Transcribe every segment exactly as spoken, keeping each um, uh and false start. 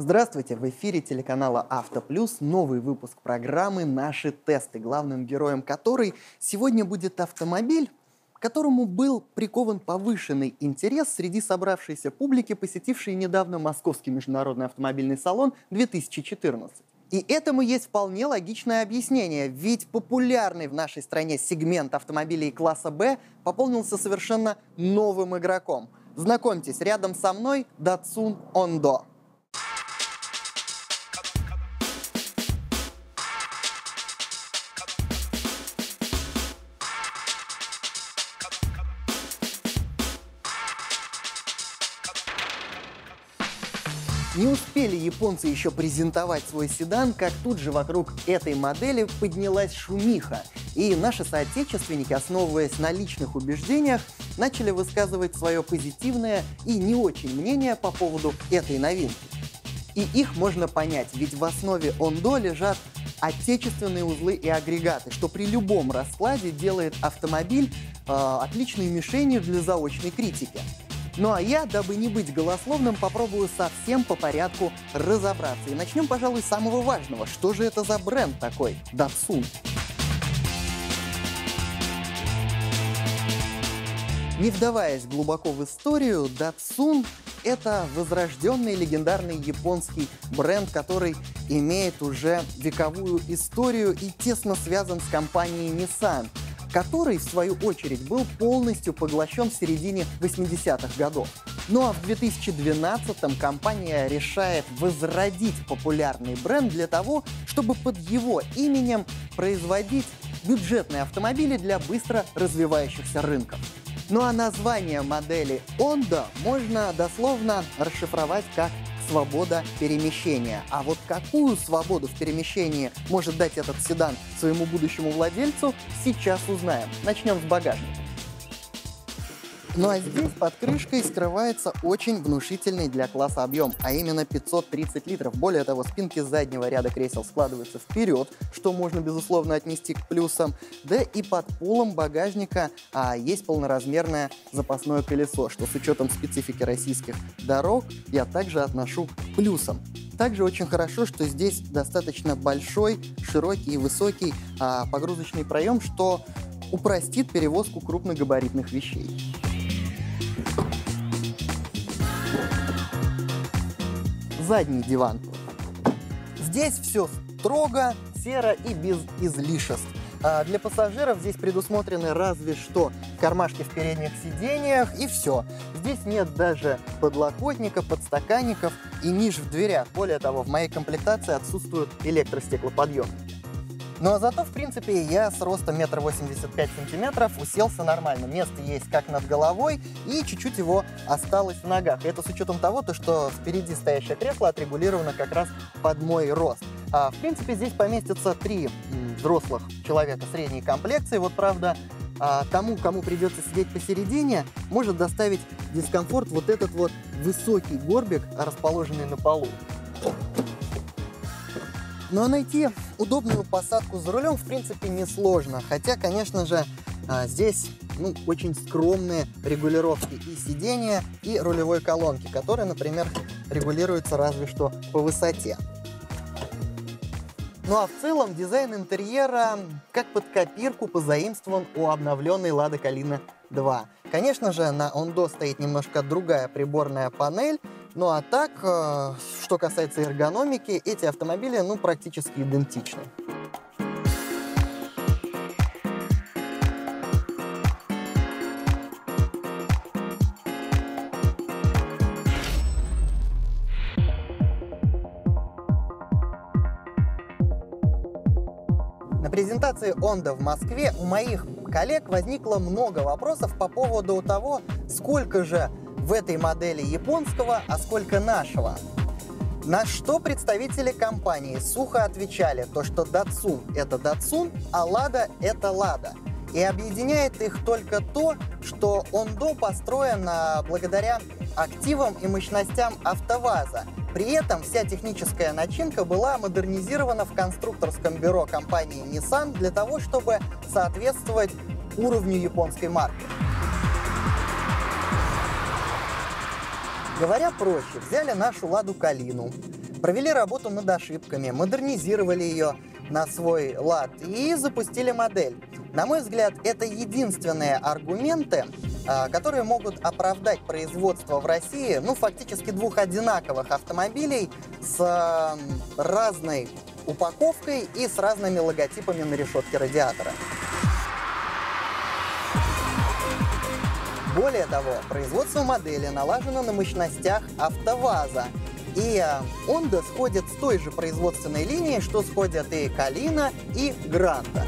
Здравствуйте! В эфире телеканала Авто Плюс новый выпуск программы «Наши тесты», главным героем которой сегодня будет автомобиль, к которому был прикован повышенный интерес среди собравшейся публики, посетившей недавно Московский международный автомобильный салон две тысячи четырнадцать. И этому есть вполне логичное объяснение, ведь популярный в нашей стране сегмент автомобилей класса Б пополнился совершенно новым игроком. Знакомьтесь, рядом со мной Datsun Ondo. Не успели японцы еще презентовать свой седан, как тут же вокруг этой модели поднялась шумиха. И наши соотечественники, основываясь на личных убеждениях, начали высказывать свое позитивное и не очень мнение по поводу этой новинки. И их можно понять, ведь в основе Ondo лежат отечественные узлы и агрегаты, что при любом раскладе делает автомобиль э, отличной мишенью для заочной критики. Ну а я, дабы не быть голословным, попробую совсем по порядку разобраться. И начнем, пожалуй, с самого важного. Что же это за бренд такой Datsun? Не вдаваясь глубоко в историю, Datsun — это возрожденный легендарный японский бренд, который имеет уже вековую историю и тесно связан с компанией Nissan, который, в свою очередь, был полностью поглощен в середине восьмидесятых годов. Ну а в две тысячи двенадцатом компания решает возродить популярный бренд для того, чтобы под его именем производить бюджетные автомобили для быстро развивающихся рынков. Ну а название модели Ondo можно дословно расшифровать как «свобода перемещения». А вот какую свободу в перемещении может дать этот седан своему будущему владельцу, сейчас узнаем. Начнем с багажника. Ну а здесь под крышкой скрывается очень внушительный для класса объем, а именно пятьсот тридцать литров. Более того, спинки заднего ряда кресел складываются вперед, что можно, безусловно, отнести к плюсам. Да и под полом багажника а, есть полноразмерное запасное колесо, что с учетом специфики российских дорог я также отношу к плюсам. Также очень хорошо, что здесь достаточно большой, широкий и высокий а, погрузочный проем, что упростит перевозку крупногабаритных вещей. Задний диван. Здесь все строго, серо и без излишеств. А для пассажиров здесь предусмотрены разве что кармашки в передних сиденьях и все. Здесь нет даже подлокотника, подстаканников и ниш в дверях. Более того, в моей комплектации отсутствуют электростеклоподъемники. Ну а зато, в принципе, я с ростом метр восемьдесят пять сантиметров уселся нормально. Место есть как над головой, и чуть-чуть его осталось в ногах. И это с учетом того, то, что впереди стоящее кресло отрегулировано как раз под мой рост. А, в принципе, здесь поместятся три м, взрослых человека средней комплекции. Вот, правда, а, тому, кому придется сидеть посередине, может доставить дискомфорт вот этот вот высокий горбик, расположенный на полу. Но найти удобную посадку за рулем, в принципе, несложно. Хотя, конечно же, здесь ну, очень скромные регулировки и сидения, и рулевой колонки, которые, например, регулируются разве что по высоте. Ну а в целом дизайн интерьера как под копирку позаимствован у обновленной Lada Kalina два. Конечно же, на Ondo стоит немножко другая приборная панель. Ну а так, э, что касается эргономики, эти автомобили ну, практически идентичны. На презентации Ondo в Москве у моих коллег возникло много вопросов по поводу того, сколько же в этой модели японского, а сколько нашего. На что представители компании сухо отвечали, то что Datsun — это Datsun, а Lada — это Lada. И объединяет их только то, что Ondo построен благодаря активам и мощностям АвтоВАЗа. При этом вся техническая начинка была модернизирована в конструкторском бюро компании Nissan для того, чтобы соответствовать уровню японской марки. Говоря проще, взяли нашу Ладу Калину, Провели работу над ошибками, модернизировали ее на свой лад и запустили модель. На мой взгляд, это единственные аргументы, которые могут оправдать производство в России, ну, фактически двух одинаковых автомобилей с разной упаковкой и с разными логотипами на решетке радиатора. Более того, производство модели налажено на мощностях АвтоВАЗа. И Honda сходит с той же производственной линии, что сходят и Калина, и Гранта.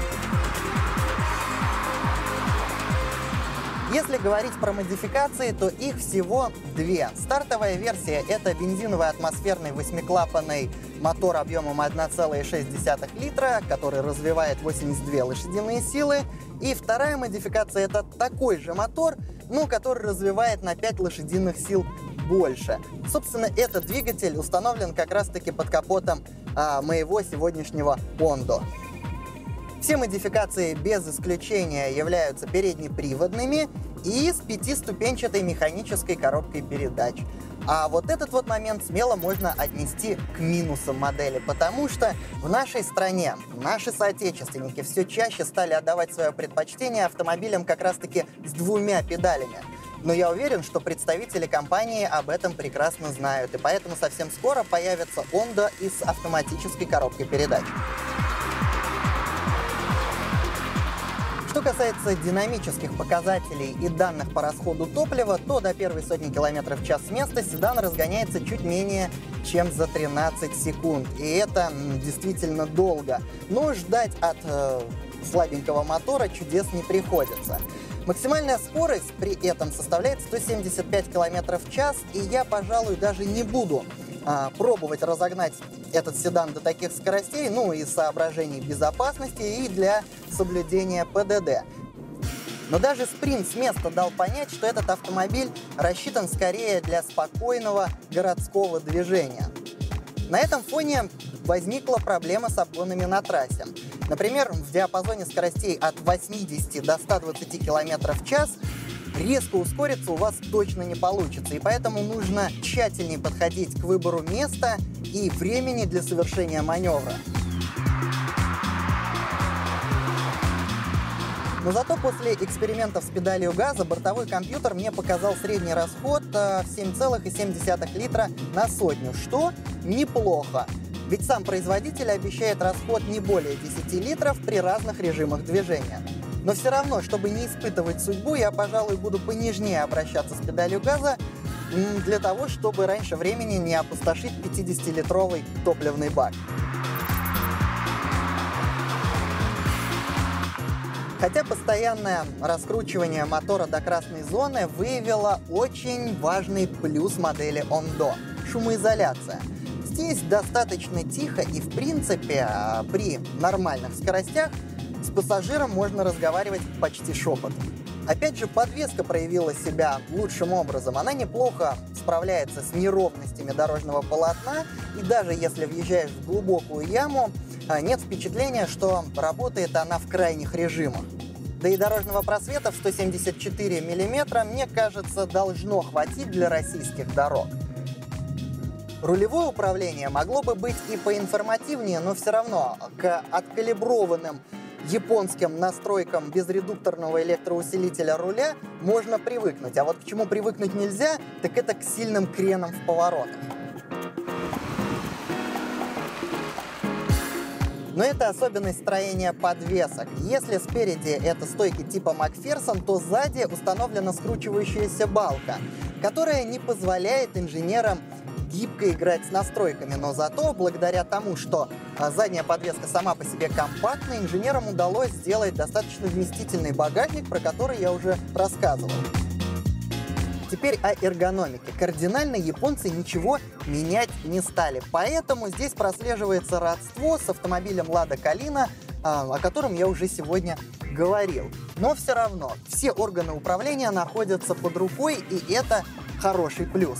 Если говорить про модификации, то их всего две. Стартовая версия — это бензиновый атмосферный восьмиклапанный мотор объемом одна целая шесть десятых литра, который развивает восемьдесят две лошадиные силы. И вторая модификация — это такой же мотор, но который развивает на пять лошадиных сил больше. Собственно, этот двигатель установлен как раз-таки под капотом а, моего сегодняшнего Ондо. Все модификации без исключения являются переднеприводными и с пятиступенчатой механической коробкой передач. А вот этот вот момент смело можно отнести к минусам модели, потому что в нашей стране наши соотечественники все чаще стали отдавать свое предпочтение автомобилям как раз-таки с двумя педалями. Но я уверен, что представители компании об этом прекрасно знают, и поэтому совсем скоро появится Honda и с автоматической коробкой передач. Что касается динамических показателей и данных по расходу топлива, то до первой сотни километров в час с места седан разгоняется чуть менее чем за тринадцать секунд. И это действительно долго. Но ждать от э, слабенького мотора чудес не приходится. Максимальная скорость при этом составляет сто семьдесят пять километров в час, и я, пожалуй, даже не буду а, пробовать разогнать этот седан до таких скоростей, ну, из соображений безопасности и для соблюдения ПДД. Но даже спринт с места дал понять, что этот автомобиль рассчитан скорее для спокойного городского движения. На этом фоне возникла проблема с обгонами на трассе. Например, в диапазоне скоростей от восьмидесяти до ста двадцати километров в час резко ускориться у вас точно не получится, и поэтому нужно тщательнее подходить к выбору места и времени для совершения маневра. Но зато после экспериментов с педалью газа бортовой компьютер мне показал средний расход в семь целых семь десятых литра на сотню, что неплохо. Ведь сам производитель обещает расход не более десяти литров при разных режимах движения. Но все равно, чтобы не испытывать судьбу, я, пожалуй, буду понежнее обращаться с педалью газа для того, чтобы раньше времени не опустошить пятидесятилитровый топливный бак. Хотя постоянное раскручивание мотора до красной зоны выявило очень важный плюс модели Ондо – шумоизоляция. Здесь достаточно тихо, и в принципе при нормальных скоростях с пассажиром можно разговаривать почти шепотом. Опять же, подвеска проявила себя лучшим образом. Она неплохо справляется с неровностями дорожного полотна, и даже если въезжаешь в глубокую яму, нет впечатления, что работает она в крайних режимах. Да и дорожного просвета в сто семьдесят четыре миллиметра, мне кажется, должно хватить для российских дорог. Рулевое управление могло бы быть и поинформативнее, но все равно к откалиброванным японским настройкам безредукторного электроусилителя руля можно привыкнуть. А вот к чему привыкнуть нельзя, так это к сильным кренам в поворотах. Но это особенность строения подвесок. Если спереди это стойки типа Макферсон, то сзади установлена скручивающаяся балка, которая не позволяет инженерам гибко играть с настройками. Но зато, благодаря тому, что задняя подвеска сама по себе компактная, инженерам удалось сделать достаточно вместительный багажник, про который я уже рассказывал. Теперь о эргономике. Кардинально японцы ничего менять не стали. Поэтому здесь прослеживается родство с автомобилем Lada Kalina, о котором я уже сегодня говорил. Но все равно все органы управления находятся под рукой, и это хороший плюс.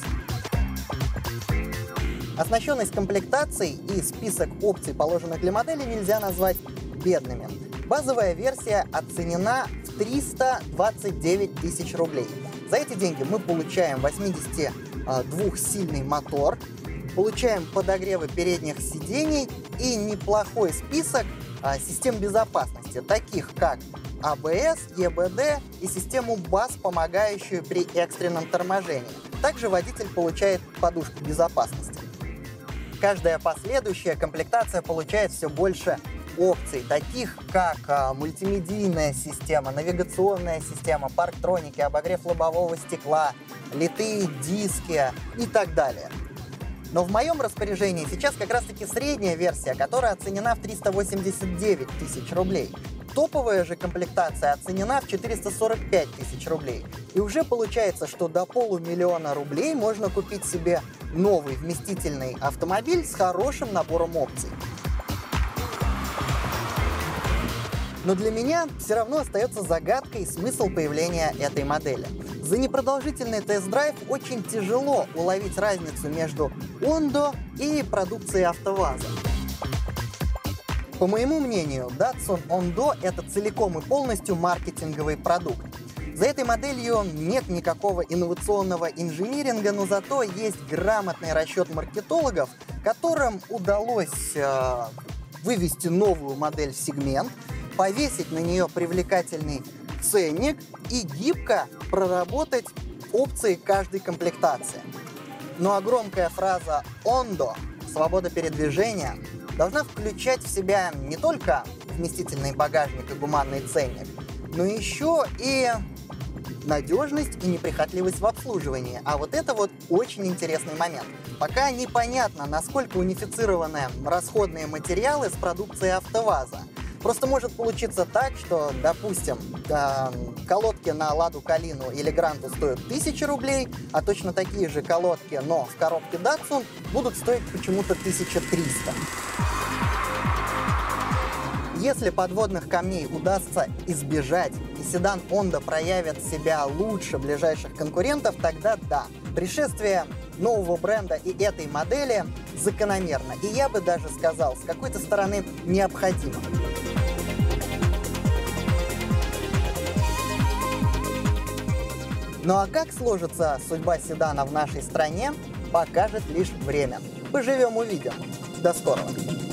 Оснащенность комплектацией и список опций, положенных для модели, нельзя назвать бедными. Базовая версия оценена в триста двадцать девять тысяч рублей. За эти деньги мы получаем восьмидесятидвухсильный мотор, получаем подогревы передних сидений и неплохой список а, систем безопасности, таких как а бэ эс, е бэ дэ и систему бас, помогающую при экстренном торможении. Также водитель получает подушку безопасности. Каждая последующая комплектация получает все больше опций, таких как а, мультимедийная система, навигационная система, парктроники, обогрев лобового стекла, литые диски и так далее. Но в моем распоряжении сейчас как раз-таки средняя версия, которая оценена в триста восемьдесят девять тысяч рублей. Топовая же комплектация оценена в четыреста сорок пять тысяч рублей. И уже получается, что до полумиллиона рублей можно купить себе новый вместительный автомобиль с хорошим набором опций. Но для меня все равно остается загадкой смысл появления этой модели. За непродолжительный тест-драйв очень тяжело уловить разницу между Ондо и продукцией АвтоВАЗа. По моему мнению, Datsun Ondo — это целиком и полностью маркетинговый продукт. За этой моделью нет никакого инновационного инжиниринга, но зато есть грамотный расчет маркетологов, которым удалось э, вывести новую модель в сегмент, повесить на нее привлекательный ценник и гибко проработать опции каждой комплектации. Ну а громкая фраза «Ondo» — свобода передвижения — должна включать в себя не только вместительный багажник и гуманный ценник, но еще и надежность и неприхотливость в обслуживании. А вот это вот очень интересный момент. Пока непонятно, насколько унифицированы расходные материалы с продукцией АвтоВАЗа. Просто может получиться так, что, допустим, э, колодки на Ладу Калину или Гранту стоят тысячу рублей, а точно такие же колодки, но в коробке Datsun, будут стоить почему-то тысяча триста. Если подводных камней удастся избежать и седан Ondo проявит себя лучше ближайших конкурентов, тогда да, пришествие нового бренда и этой модели закономерно. И я бы даже сказал, с какой-то стороны необходимо. Ну а как сложится судьба седана в нашей стране, покажет лишь время. Поживем — увидим. До скорого!